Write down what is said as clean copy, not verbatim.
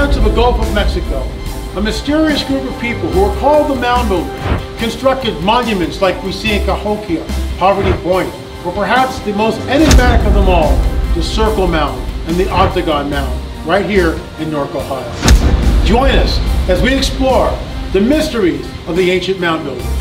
parts of the Gulf of Mexico, a mysterious group of people who are called the Moundbuilders constructed monuments like we see in Cahokia, Poverty Point, or perhaps the most enigmatic of them all, the Circle Mound and the Octagon Mound, right here in Newark, Ohio. Join us as we explore the mysteries of the ancient Moundbuilders.